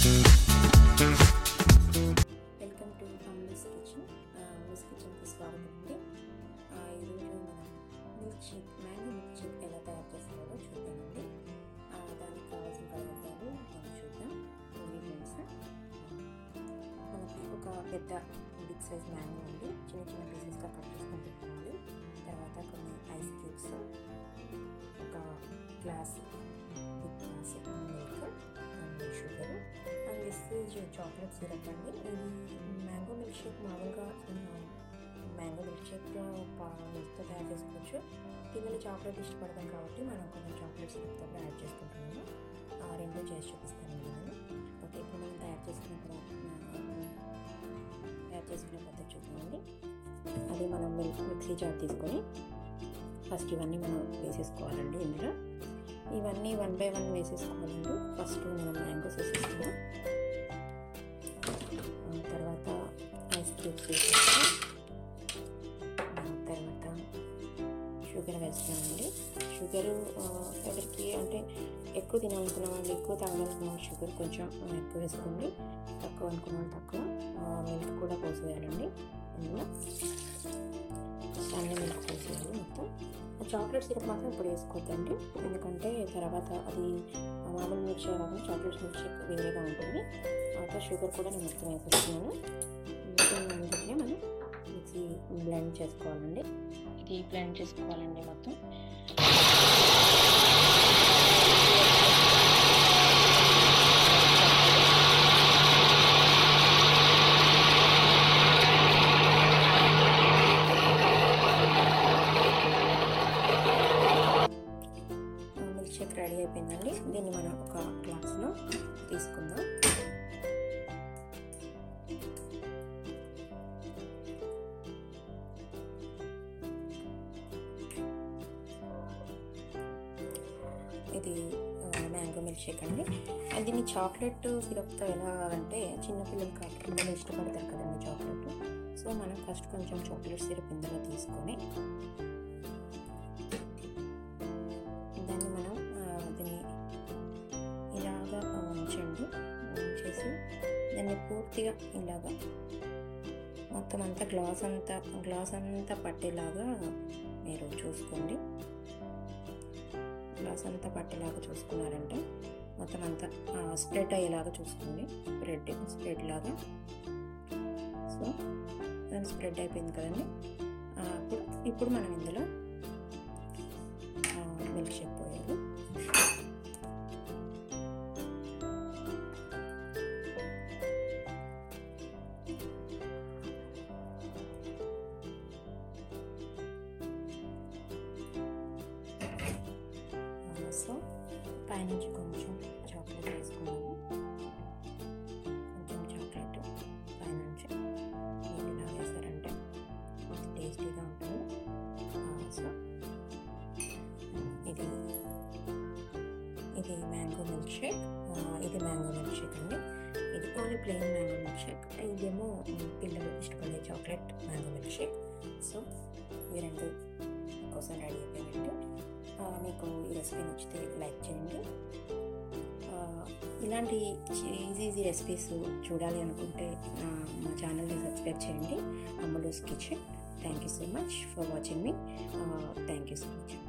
Welcome to Ammulu's kitchen. Ammulu's కిచెన్కి స్వాగతం అండి. ఈరోజు మనం మ్యాంగో మిల్క్ షేక్ ఎలా తయారు చేసుకోవాలో చూద్దామండి. దానికి కావాల్సిన పదార్థాలు మనం చూద్దాం. ఇంగ్రీడియంట్స్: మనకి ఒక పెద్ద బిగ్ సైజ్ మ్యాంగో అండి, చిన్న చిన్న పీసెస్గా కట్ చేసుకొని పెట్టుకోవాలి. తర్వాత కొన్ని ఐస్ క్యూబ్స్, ఒక glass big glass milk and sugar and this is chocolate syrup అండి. ఇది మ్యాంగో మిల్క్ షేక్ మామూలుగా మ్యాంగో మిల్క్ షేక్ మిల్క్తో తయారు చేసుకోవచ్చు. పిల్లలు చాక్లెట్ ఇష్టపడతాం కాబట్టి మనం కొంచెం చాక్లెట్ సిరప్తో కూడా యాడ్ చేసుకుంటున్నాము. రెండు చేసి చూపిస్తానండి నేను. ఓకే, ఇప్పుడు మనం తయారు చేసుకునే పద్ధతి చూద్దామండి. అది మనం మిక్సీ జార్ తీసుకొని ఫస్ట్ ఇవన్నీ మనం వేసేసుకోవాలండి. ఇందులో ఇవన్నీ 1 by 1 వేసేసుకోవాలండి. ఫస్ట్ మనం మ్యాంగోస్ వేసేసుకున్నాం, తర్వాత ఐస్ క్యూబ్స్ వేసేస్తాం, తర్వాత షుగర్ వేస్తామండి. షుగరు ఎవరికి అంటే ఎక్కువ తినాలనుకున్న వాళ్ళు ఎక్కువ, తాగాలనుకున్న వాళ్ళు షుగర్ కొంచెం ఎక్కువ వేసుకోండి, తక్కువ అనుకున్న వాళ్ళు తక్కువ. మిల్క్ కూడా పోసేయాలండి. ఇందులో అన్ని మిల్క్ పోసేయాలి మొత్తం. చాక్లెట్ సిరప్ మాత్రం ఇప్పుడు వేసుకోవద్దండి, ఎందుకంటే తర్వాత అది మామూలు మిల్క్ షేక్ కాకుండా చాక్లెట్ మిల్క్ షేక్ వేరేగా ఉంటుంది. తర్వాత షుగర్ కూడా నేను మొత్తం వేసేస్తున్నాను. అందుకనే మనం మిక్సీ బ్లెండ్ చేసుకోవాలండి. ఇది బ్లెండ్ చేసుకోవాలండి మొత్తం. మిల్క్ షేక్ రెడీ అయిపోయిందండి. దీన్ని మనం ఒక గ్లాస్లో తీసుకుందాం. ఇది మ్యాంగో మిల్క్ షేక్ అండి. దీన్ని చాక్లెట్ సిరప్తో ఎలా అంటే పిల్లలు ఇష్టపడతారు కదండి చాక్లెట్. సో మనం ఫస్ట్ కొంచెం చాక్లెట్ సిరప్ ఇందులో తీసుకొని దాన్ని మనం దీన్ని ఇలాగా ఉంచేసి దాన్ని పూర్తిగా ఇలాగా మొత్తం అంతా గ్లాస్ అంతా పట్టేలాగా మీరు చూసుకోండి. గ్లాస్ అంతా పట్టేలాగా చూసుకున్నారంటే మొత్తం అంతా స్ప్రెడ్ అయ్యేలాగా చూసుకోండి. స్ప్రెడ్ లాగా. సో దాన్ని స్ప్రెడ్ అయిపోయింది కదండి. ఇప్పుడు మనం ఇందులో మిల్క్ షేక్ పోయాలి. సో పైనుంచి కొంచెం చాక్లెట్ వేసుకున్నాము. కొంచెం చాక్లెట్ పైనుంచి మీరు ఇలా వేసారంటే కొంచెం టేస్టీగా ఉంటుంది. సో ఇది మ్యాంగో మిల్క్ షేక్. ఇది మ్యాంగో మిల్క్ షేక్ అండి. ఇది only plain mango milk shake. ఇదేమో పిల్లలు ఇష్టపడే chocolate mango milk shake. So ఈ రెండు కోసం రెడీ అయిపోయినట్టు. మీకు ఈ రెసిపీ నచ్చితే లైక్ చేయండి. ఇలాంటి ఈజీ రెసిపీస్ చూడాలి అనుకుంటే మా ఛానల్ని సబ్స్క్రైబ్ చేయండి, Ammulu's kitchen. Thank you so much for watching మీ. Thank you so much.